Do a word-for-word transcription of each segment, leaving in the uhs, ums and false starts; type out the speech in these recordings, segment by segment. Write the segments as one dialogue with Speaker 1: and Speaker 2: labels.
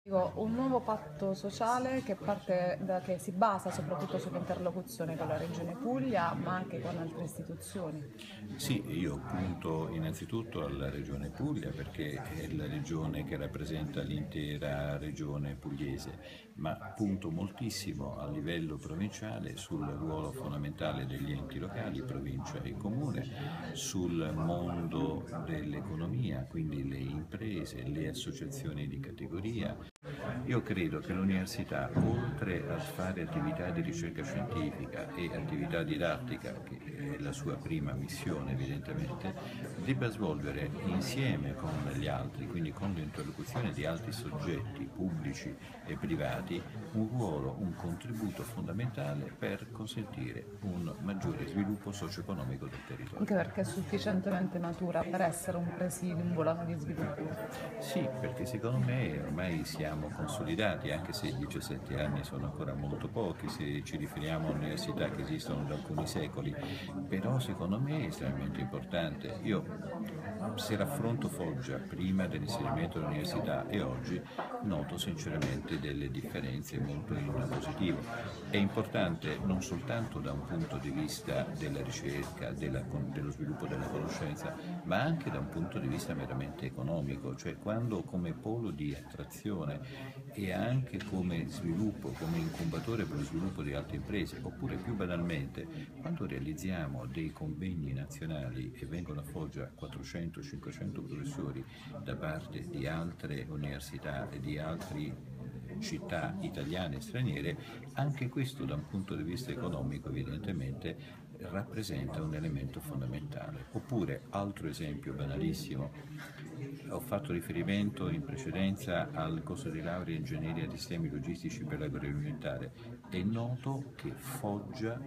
Speaker 1: Un nuovo patto sociale che, parte da, che si basa soprattutto sull'interlocuzione con la Regione Puglia, ma anche con altre istituzioni.
Speaker 2: Sì, io punto innanzitutto alla Regione Puglia perché è la regione che rappresenta l'intera regione pugliese, ma punto moltissimo a livello provinciale sul ruolo fondamentale degli enti locali, provincia e comune, sul mondo dell'economia, quindi le imprese, le associazioni di categoria. Io credo che l'università, oltre a fare attività di ricerca scientifica e attività didattica, che è la sua prima missione evidentemente, debba svolgere insieme con gli altri, quindi con l'interlocuzione di altri soggetti pubblici e privati, un ruolo, un contributo fondamentale per consentire un maggiore sviluppo socio-economico del territorio.
Speaker 1: Anche perché è sufficientemente matura per essere un presidio, un volano di sviluppo.
Speaker 2: Sì, perché secondo me ormai siamo consolidati, anche se diciassette anni sono ancora molto pochi se ci riferiamo a università che esistono da alcuni secoli, però secondo me è estremamente importante. Io, se raffronto Foggia prima dell'inserimento all'università e oggi, noto sinceramente delle differenze molto in positivo. È importante non soltanto da un punto di vista della ricerca, della, dello sviluppo della conoscenza, ma anche da un punto di vista meramente economico, cioè quando come polo di attrazione e anche come sviluppo, come incubatore per lo sviluppo di altre imprese, oppure più banalmente, quando realizziamo dei convegni nazionali e vengono a Foggia quattrocento cinquecento professori da parte di altre università e di altre città italiane e straniere, anche questo da un punto di vista economico evidentemente rappresenta un elemento fondamentale. Oppure, altro esempio banalissimo, ho fatto riferimento in precedenza al corso di laurea in ingegneria di sistemi logistici per l'agroalimentare. È noto che Foggia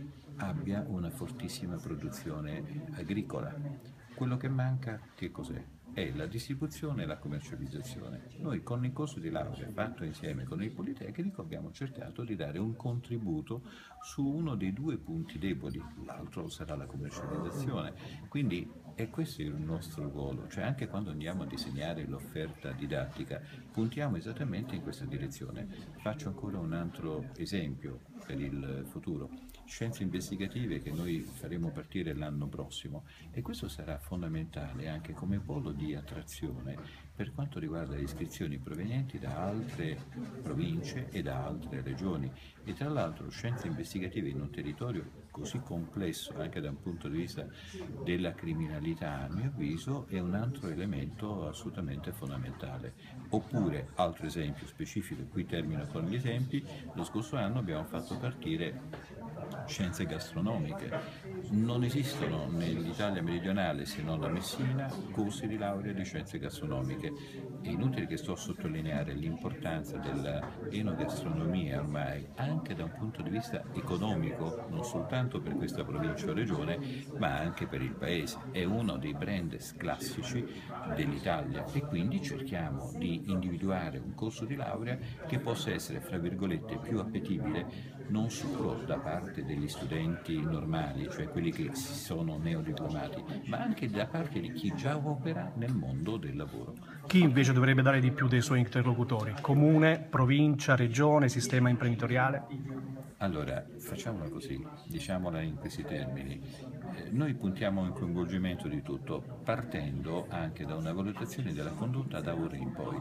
Speaker 2: abbia una fortissima produzione agricola. Quello che manca che cos'è? È la distribuzione e la commercializzazione. Noi con il corso di laurea fatto insieme con il Politecnico abbiamo cercato di dare un contributo su uno dei due punti deboli, l'altro sarà la commercializzazione. Quindi è questo il nostro ruolo, cioè anche quando andiamo a disegnare l'offerta didattica puntiamo esattamente in questa direzione. Faccio ancora un altro esempio per il futuro. Scienze investigative che noi faremo partire l'anno prossimo e questo sarà fondamentale anche come polo di attrazione per quanto riguarda le iscrizioni provenienti da altre province e da altre regioni e tra l'altro scienze investigative in un territorio così complesso anche da un punto di vista della criminalità, a mio avviso, è un altro elemento assolutamente fondamentale. Oppure, altro esempio specifico, qui termino con gli esempi, lo scorso anno abbiamo fatto partire scienze gastronomiche. Non esistono nell'Italia meridionale, se non a Messina, corsi di laurea di scienze gastronomiche. È inutile che sto a sottolineare l'importanza dell'enogastronomia ormai, anche da un punto di vista economico, non soltanto per questa provincia o regione, ma anche per il paese. È uno dei brand classici dell'Italia e quindi cerchiamo di individuare un corso di laurea che possa essere, fra virgolette, più appetibile non solo da parte degli studenti normali, cioè quelli che sono neodiplomati, ma anche da parte di chi già opera nel mondo del lavoro.
Speaker 3: Chi invece dovrebbe dare di più dei suoi interlocutori? Comune, provincia, regione, sistema imprenditoriale?
Speaker 2: Allora, facciamola così, diciamola in questi termini. Eh, noi puntiamo in coinvolgimento di tutto, partendo anche da una valutazione della condotta da ora in poi.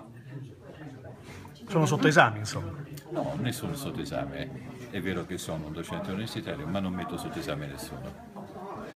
Speaker 3: Sono sotto esame, insomma.
Speaker 2: No, nessuno sotto esame. È vero che sono un docente universitario, ma non metto sotto esame nessuno.